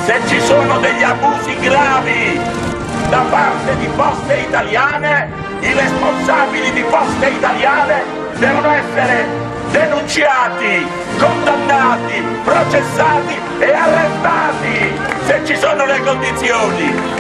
Se ci sono degli abusi gravi da parte di Poste Italiane, i responsabili di Poste Italiane devono essere denunciati, condannati, processati e arrestati, se ci sono le condizioni.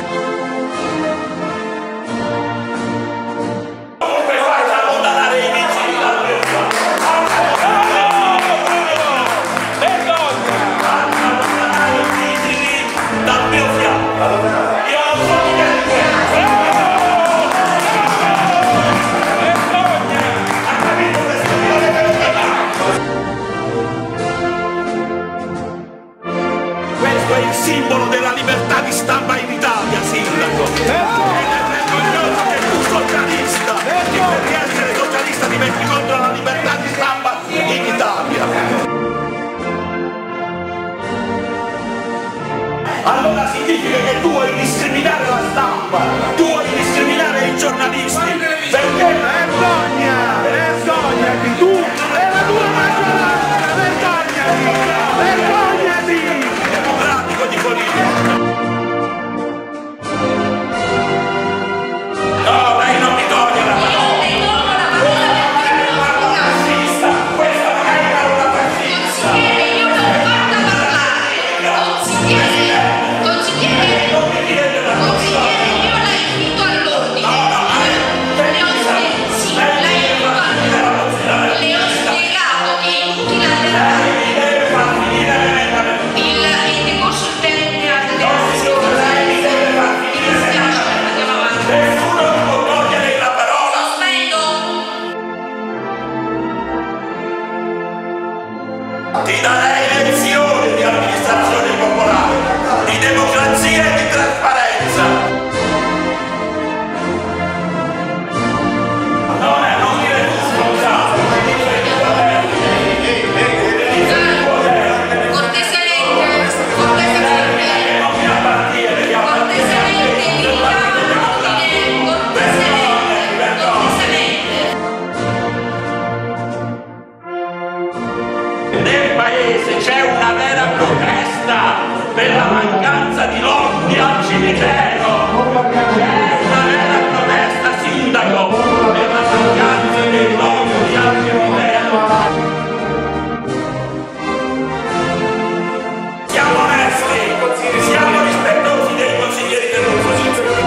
Questo è il simbolo della libertà di stampa in Italia, sindaco. Ed è vergognoso che tu socialista, che per essere socialista ti metti contro la libertà di stampa in Italia. Allora significa che tu vuoi discriminare la stampa, tu vuoi discriminare i giornalisti, perché vergogna, vergognati tu e la tua maggioranza, vergognati, vergognati! Democratico di politica. No, lei non mi toglie la parola. Razzista, questa non è una parola razzista. Io non porto a parlare, consigliere. Non mi chiede la parola. Io la invito all'ordine. Le ho spiegato che è inutile allargare. Il decorso del termine andiamo avanti. Nessuno può togliere la parola. Sospendo. Ti darei lezioni di amministrazione popolare, di democrazia e di trasparenza. Non dire tu scontato. Cortesemente, Non mi appartiene, vediamo. cortesemente, Nel paese c'è una vera protesta per la mancanza di lotti al cimitero. C'è una vera protesta, sindaco, per la mancanza dei lotti al cimitero. Siamo onesti, siamo rispettosi dei consiglieri dell'opposizione.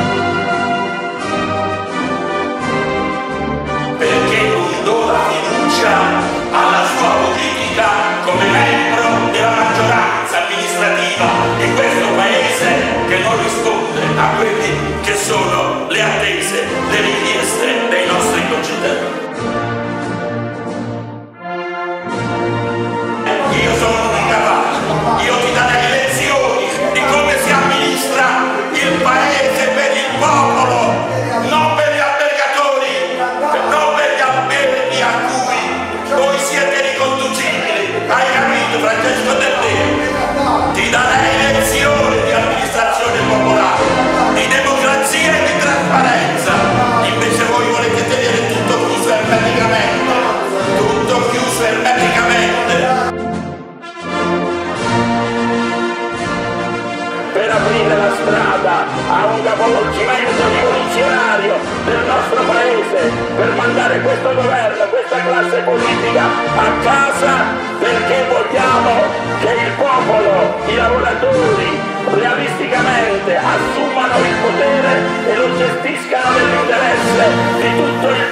Perché non do la fiducia alla sua politica come membro della maggioranza amministrativa di questo paese, che non risponde a quelle che sono le attese, le richieste dei nostri concittadini. Io sono un incapace, io ti darei lezioni di come si amministra il paese per il popolo, non per gli albergatori, non per gli alberghi a cui voi siete riconducibili. Hai capito, Francesco Del Deo? Ti darei lezioni di amministrazione popolare, di democrazia e di trasparenza. Invece voi volete tenere tutto chiuso ermeticamente, tutto chiuso ermeticamente. Per aprire la strada a un capovolgimento rivoluzionario del nostro paese, per mandare questo governo, questa classe politica a casa, perché vogliamo che il popolo, i lavoratori, realisticamente assumano il potere e lo gestiscano nell'interesse di tutto il